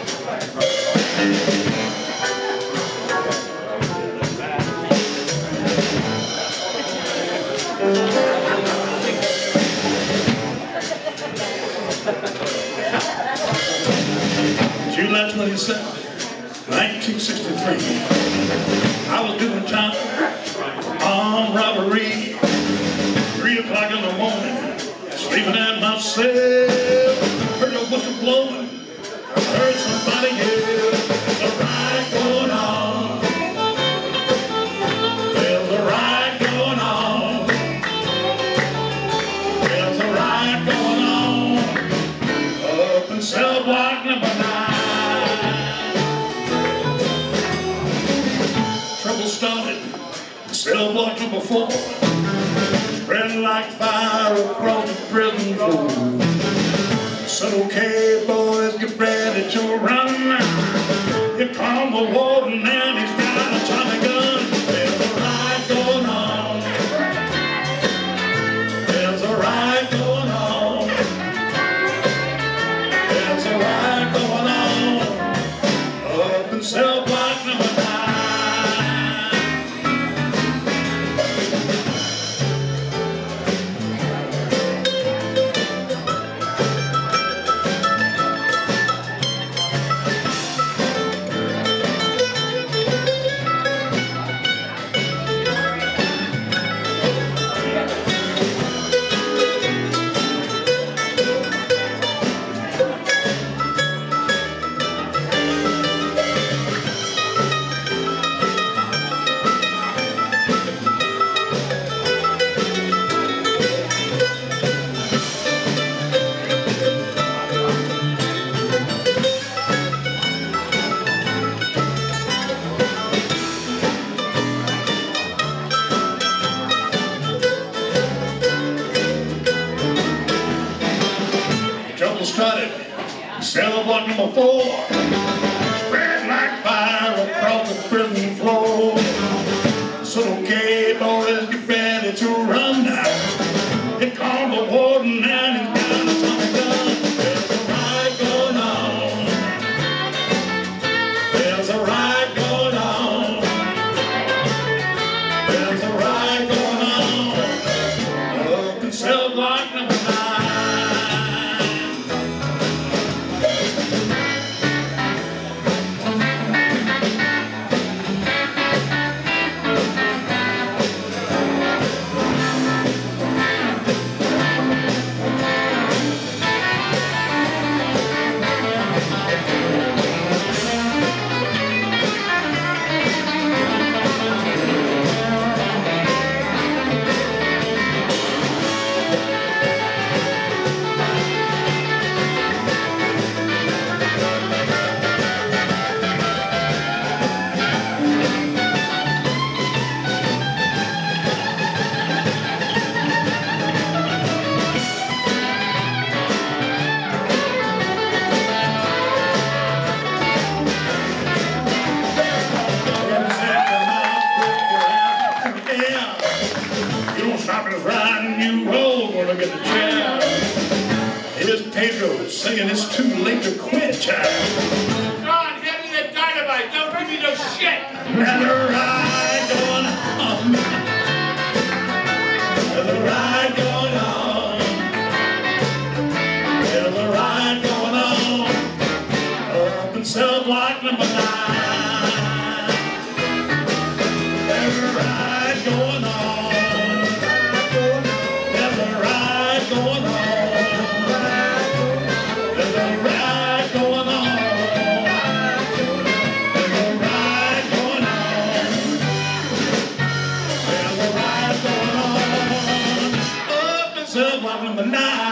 July 27th, 1963. I was doing time on robbery. 3 o'clock in the morning, sleeping at myself. Heard a whistle blowing. I heard somebody yell. There's a riot going on. There's a riot going on. There's a riot going on. Up in cell block number 9. Trouble started in cell block number 4. Spreading like fire across the prison floor. Said, okay, boys, get ready to run now. Here come the warden and he's got a Tommy gun. There's a riot going on. There's a riot going on. There's a riot going on. Up in cell block number 9. Trouble started, cell block number 4, spread like fire across the prison floor. So okay, boys, get ready to run now. Here comes the warden and he's got a Tommy gun. There's a riot going on. There's a riot going on. There's a riot going on. Up in cell block number 9. Get the chair. Here's Pedro saying it's too late to quit, child. John, hand me that dynamite. Don't give me no shit. There's a riot going on. There's a riot going on. There's a riot going on. Up in cell block number 9. There's a riot going on. Number 9.